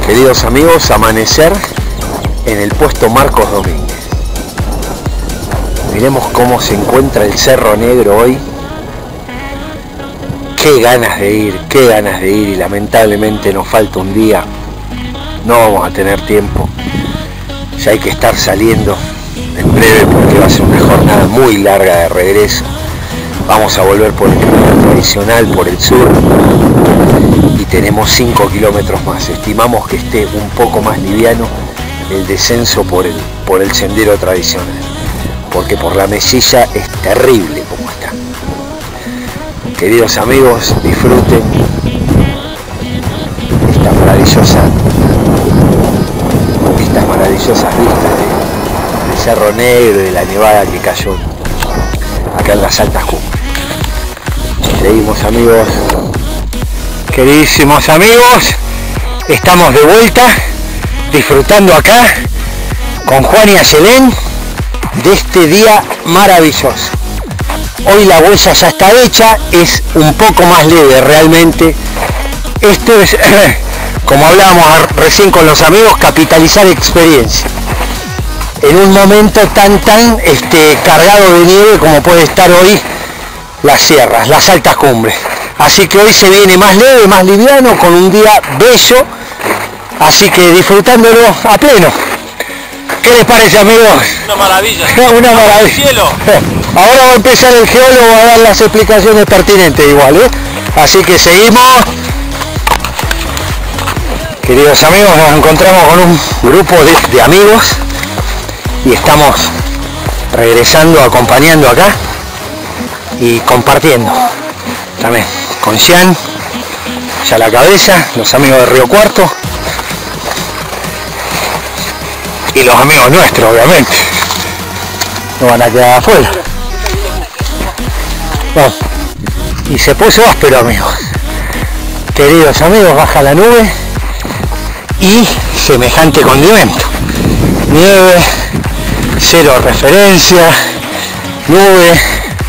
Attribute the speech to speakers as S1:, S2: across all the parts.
S1: Queridos amigos, amanecer en el puesto Marcos Domínguez. Miremos cómo se encuentra el Cerro Negro hoy. Qué ganas de ir y lamentablemente nos falta un día. No vamos a tener tiempo. Ya hay que estar saliendo en breve porque va a ser una jornada muy larga de regreso. Vamos a volver por el camino tradicional, por el sur, y tenemos 5 kilómetros más. Estimamos que esté un poco más liviano el descenso por el sendero tradicional, porque por la mesilla es terrible como está. Queridos amigos, disfruten estas maravillosas vistas del Cerro Negro y de la nevada que cayó acá en las altas cumbres. Seguimos, amigos. Queridísimos amigos, estamos de vuelta disfrutando acá con Juan y Ayelén de este día maravilloso. Hoy la huella ya está hecha, es un poco más leve realmente. Esto es, como hablábamos recién con los amigos, capitalizar experiencia en un momento tan cargado de nieve como puede estar hoy las sierras, las altas cumbres. Así que hoy se viene más leve, más liviano, con un día bello, así que disfrutándolo a pleno. ¿Qué les parece, amigos?
S2: Una maravilla.
S1: Una maravilla.
S2: Cielo.
S1: Ahora va a empezar el geólogo a dar las explicaciones pertinentes igual, ¿eh? Así que seguimos. Queridos amigos, nos encontramos con un grupo de amigos y estamos regresando, acompañando acá y compartiendo también con Xian, ya a la cabeza, los amigos de Río Cuarto y los amigos nuestros, obviamente, no van a quedar afuera. Bueno, y se puso áspero, amigos. Queridos amigos, baja la nube y semejante condimento: nieve, cero referencia, nube,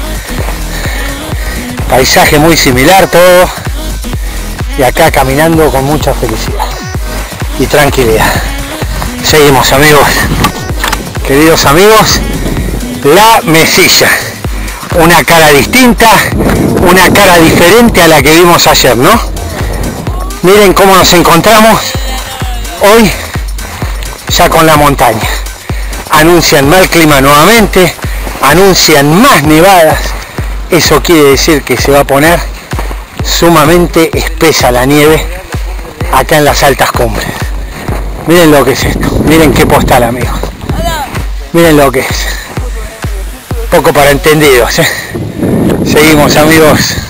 S1: paisaje muy similar todo, y acá caminando con mucha felicidad y tranquilidad. Seguimos, amigos. Queridos amigos, la mesilla, una cara distinta, una cara diferente a la que vimos ayer, ¿no? Miren cómo nos encontramos hoy ya con la montaña. Anuncian mal clima nuevamente, anuncian más nevadas. Eso quiere decir que se va a poner sumamente espesa la nieve acá en las altas cumbres. Miren lo que es esto, miren qué postal, amigos. Miren lo que es. Poco para entendidos, ¿eh? Seguimos, amigos.